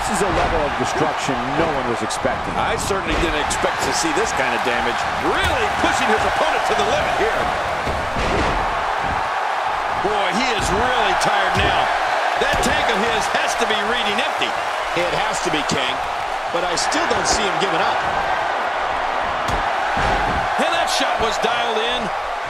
This is a level of destruction no one was expecting. I certainly didn't expect to see this kind of damage. Really pushing his opponent to the limit here. Boy, he is really tired now. That tank of his has to be reading empty. It has to be, King, but I still don't see him giving up. And that shot was dialed in.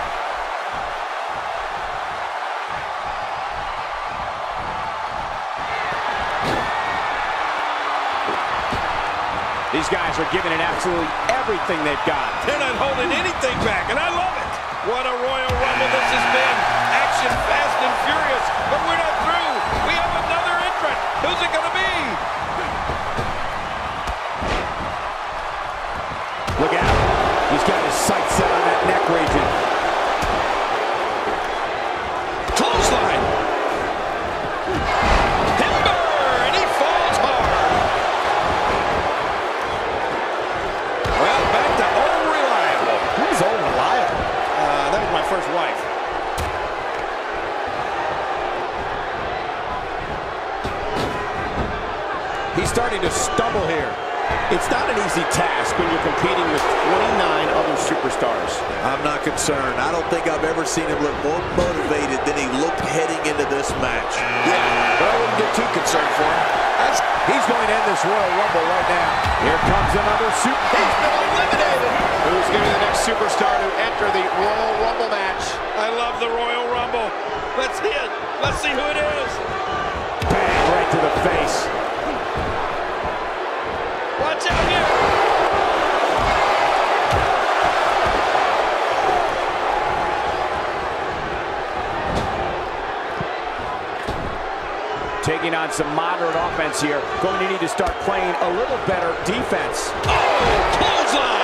These guys are giving it absolutely everything they've got. They're not holding anything back, and I love it. What a Royal Rumble this has been. Action fast and furious, but we're not through. We have another entrant. Who's it going to be? Look out. He's got his sights set on that neck region. Clothesline. Timber, and he falls hard. Well, back to old reliable. Who's old reliable? That was my first wife. He's starting to stumble here. It's not an easy task when you're competing with 29 other superstars. I'm not concerned. I don't think I've ever seen him look more motivated than he looked heading into this match. Yeah, but I wouldn't get too concerned for him. He's going to end this Royal Rumble right now. Here comes another super. He's been eliminated. Who's going to be the next superstar to enter the Royal Rumble match? I love the Royal Rumble. Let's see it. Let's see who it is. Bang, right to the face. Watch out here. Taking on some moderate offense here. Going to need to start playing a little better defense. Oh, clothesline.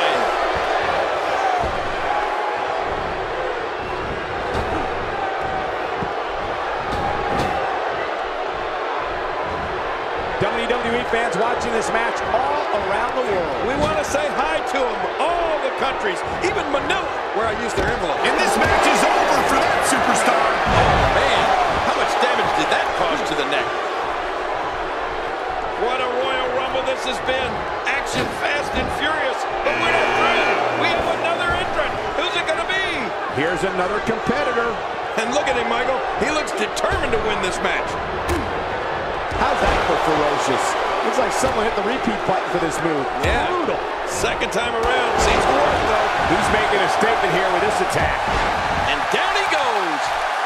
WWE fans watching this match all around the world. We want to say hi to them, all the countries, even Manila, where I used their envelope. And this match is over for that superstar. Oh, man, how much damage did that cause to the neck? What a Royal Rumble this has been. Action fast and furious, but we're not through. We have another entrant. Who's it going to be? Here's another competitor. And look at him, Michael. He looks determined to win this match. How's that for ferocious? Looks like someone hit the repeat button for this move. Yeah. Brutal. Second time around. Seems to work, though. He's making a statement here with this attack. And down he goes.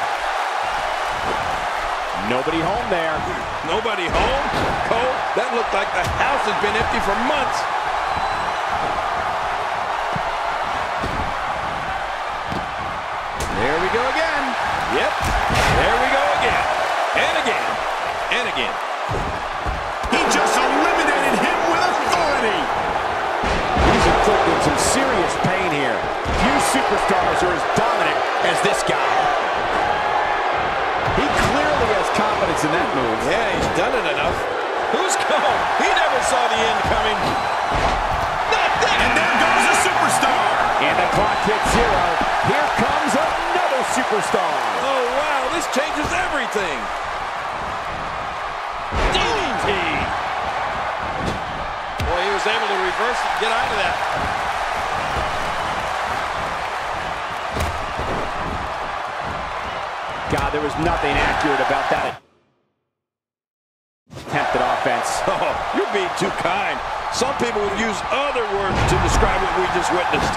Nobody home there. Nobody home? Cole, that looked like the house has been empty for months. There we go again. Yep. There we go again. And again. And again. He just eliminated him with authority. He's inflicting some serious pain here. Few superstars are as dominant as this guy. He clearly has confidence in that move. Yeah, he's done it enough. Who's Cole? He never saw the end coming. Not that. And there goes a superstar. And the clock hits 0. Here comes another superstar. Oh, wow, this changes everything. DDT. Boy, he was able to reverse it and get out of that. God, there was nothing accurate about that attempted offense. Oh, you're being too kind. Some people would use other words to describe what we just witnessed.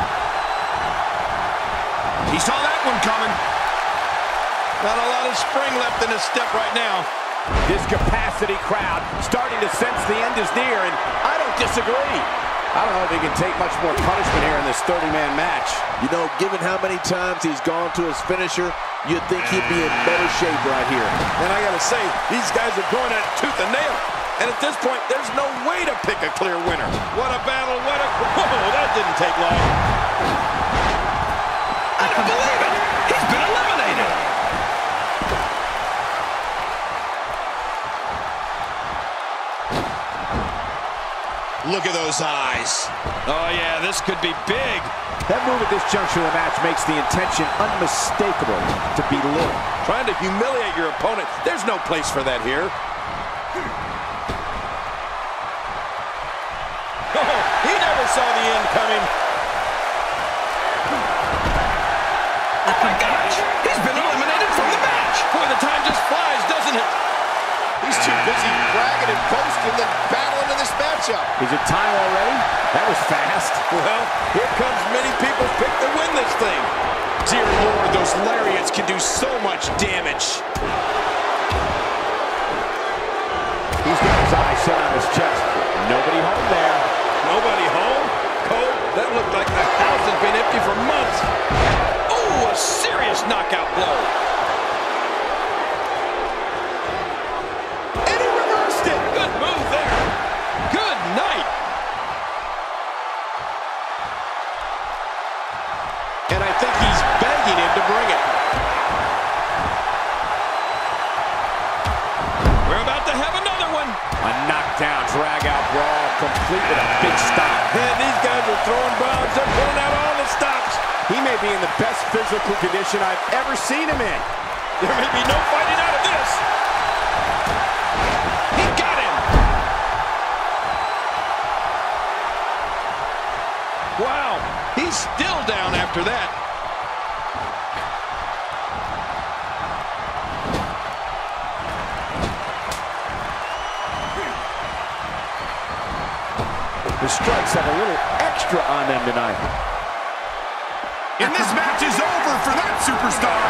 He saw that one coming. Not a lot of spring left in his step right now. This capacity crowd starting to sense the end is near, and I don't disagree. I don't know if he can take much more punishment here in this 30-man match. You know, given how many times he's gone to his finisher, you'd think he'd be in better shape right here. And I gotta say, these guys are going at it tooth and nail. And at this point, there's no way to pick a clear winner. What a battle, what a... Whoa, that didn't take long. I don't believe it! He's been eliminated! Look at those eyes. Oh, yeah, this could be big. That move at this juncture of the match makes the intention unmistakable to belittle. Trying to humiliate your opponent. There's no place for that here. saw the end coming. Oh my gosh! He's been eliminated from the match! Boy, the time just flies, doesn't it? He's too busy bragging and boasting than battling in this matchup. Is it time already? That was fast. Well, here comes many people's pick to win this thing. Dear Lord, those lariats can do so much damage. He's got his eyes set on his chest. Nobody home there. Nobody home? Cole, that looked like the house has been empty for months. Oh, a serious knockout blow. And he reversed it. Good move there. Good night. And I think he's begging him to bring it. We're about to have another one. A knockdown, drag-out brawl, complete with a big stop. Man, these guys are throwing bombs. They're pulling out all the stops. He may be in the best physical condition I've ever seen him in. There may be no fighting out of this. He got him. Wow, he's still down after that. The strikes have a little extra on them tonight. And this match is over for that superstar.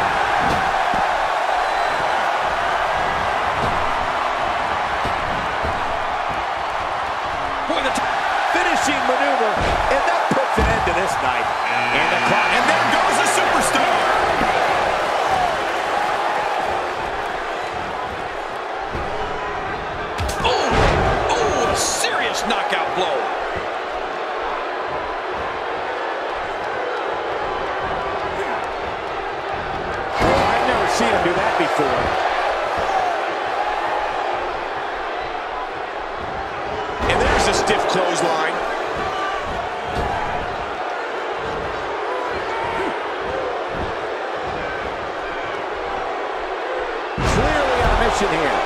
Boy, the Finishing maneuver, and that puts an end to this night. And the clock. And there goes the superstar. oh, a serious knockout blow. Well, I've never seen him do that before. And there's a stiff clothesline. Clearly on a mission here.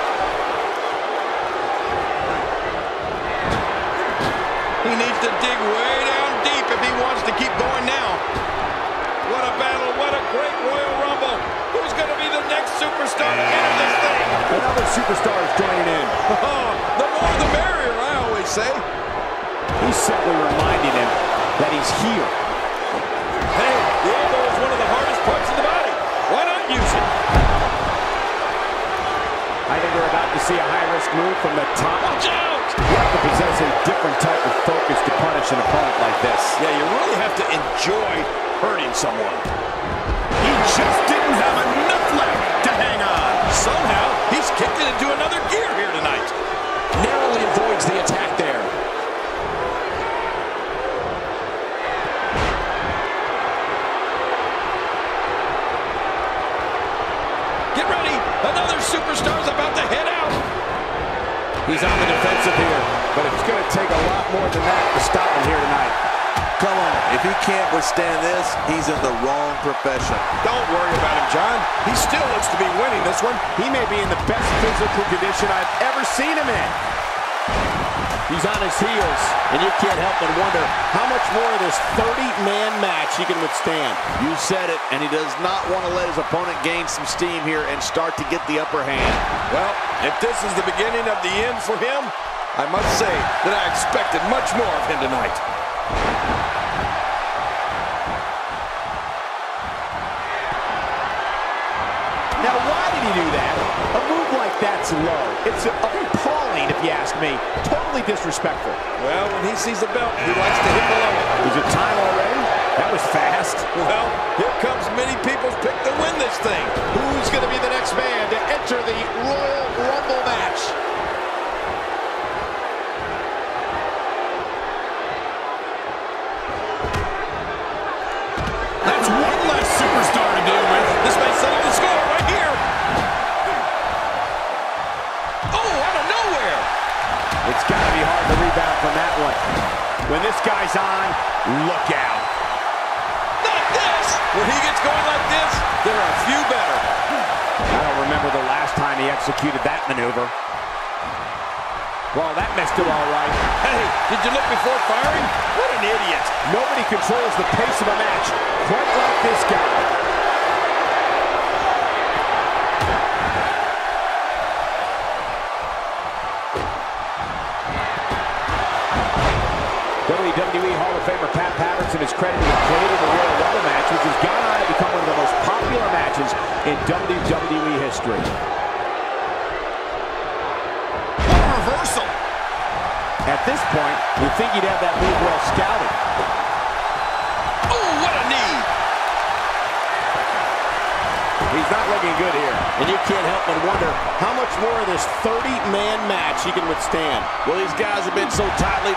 He needs to dig way down deep if he wants to keep going now. What a battle, what a great Royal Rumble. Who's going to be the next superstar to enter this thing? Another superstar is joining in. Oh, the more the merrier, I always say. He's simply reminding him that he's here. Hey, the elbow is one of the hardest parts of the body. Why not use it? I think we're about to see a high-risk move from the top. Watch out! You have to possess a different type of focus to punish an opponent like this. Yeah, you really have to enjoy hurting someone. He just didn't have enough left to hang on. Somehow, he's kicked it into another gear here tonight. Narrowly avoids the attack there. Get ready. Another superstar's about to head out. He's on the defensive here, but it's going to take a lot more than that to stop him here tonight. Come on, if he can't withstand this, he's in the wrong profession. Don't worry about him, John. He still looks to be winning this one. He may be in the best physical condition I've ever seen him in. He's on his heels, and you can't help but wonder how much more of this 30-man match he can withstand. You said it, and he does not want to let his opponent gain some steam here and start to get the upper hand. Well, if this is the beginning of the end for him, I must say that I expected much more of him tonight. Now, why did he do that? A move like that's low. It's appalling, if you ask me. Totally disrespectful. Well, when he sees the belt, he likes to hit below it. Is it time already? That was fast. Well, here comes many people's pick to win this thing. Who's going to be the next man to enter the Royal Rumble match? That's one less superstar to deal with. This may settle the score right here. Oh, out of nowhere. It's got to be hard to rebound from that one. When this guy's on, look out. Not this. When he gets going like this, there are a few better. I don't remember the last time he executed that maneuver. Well, that messed it all right. Hey, did you look before firing? What an idiot. Nobody controls the pace of a match quite like this guy. WWE Hall of Famer Pat Patterson is credited with creating the Royal Rumble match, which has gone on to become one of the most popular matches in WWE history. What a reversal. At this point, you'd think he'd have that move well scouted. Oh, what a knee. He's not looking good here, and you can't help but wonder how much more of this 30-man match he can withstand. Well, these guys have been so tightly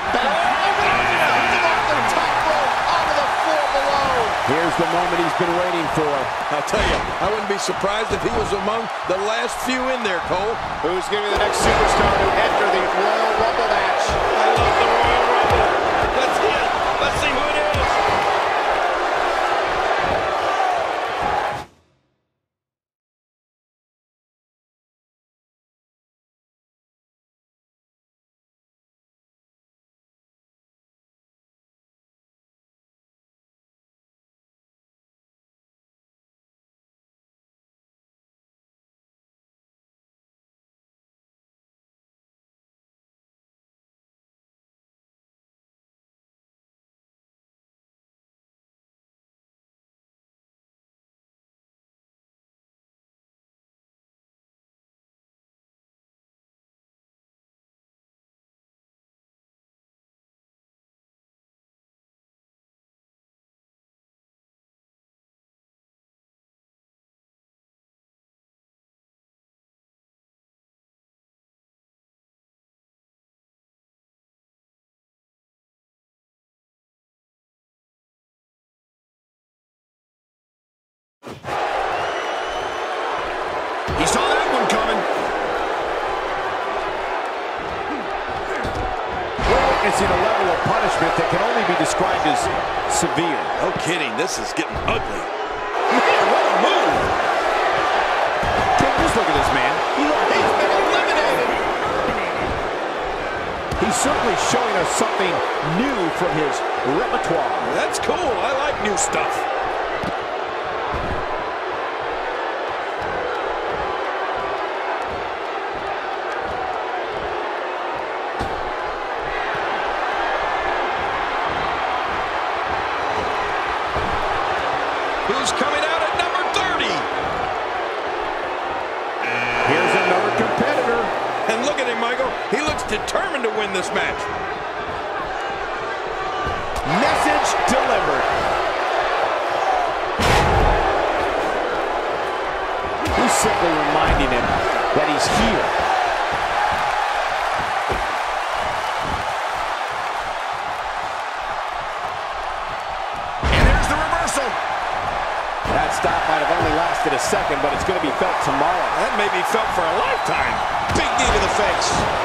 Here's the moment he's been waiting for. I'll tell you, I wouldn't be surprised if he was among the last few in there, Cole. Who's going to be the next superstar to enter the Royal Rumble match? I love the Royal Rumble. Let's see it. Let's see who it is. He saw that one coming. We're witnessing a level of punishment that can only be described as severe. No kidding. This is getting ugly. Man, what a move. Take just look at this man. He's been eliminated. He's certainly showing us something new from his repertoire. That's cool. I like new stuff. Who's coming out at number 30? Here's another competitor. And look at him, Michael. He looks determined to win this match. Message delivered. He's simply reminding him that he's here. And there's the reversal. That stop might have only lasted a second, but it's going to be felt tomorrow. That may be felt for a lifetime. Big knee to the face.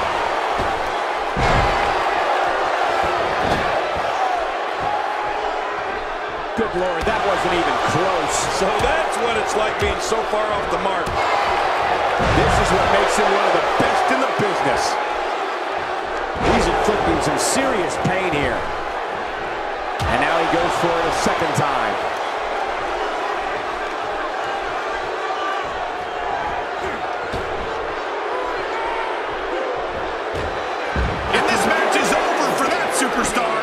Good Lord, that wasn't even close. So that's what it's like being so far off the mark. This is what makes him one of the best in the business. He's inflicting some serious pain here. And now he goes for it a second time. And this match is over for that superstar.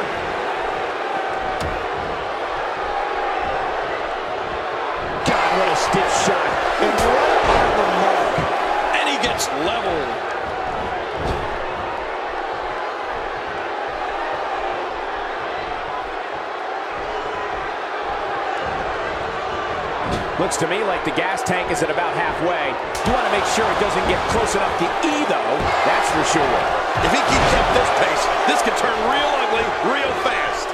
God, what a stiff shot. And right on the mark. And he gets leveled. Looks to me like the gas tank is at about halfway. You want to make sure it doesn't get close enough to E, though. That's for sure. If he keeps up this pace, this could turn real ugly real fast.